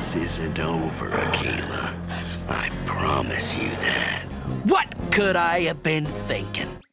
This isn't over, Akela. I promise you that. What could I have been thinking?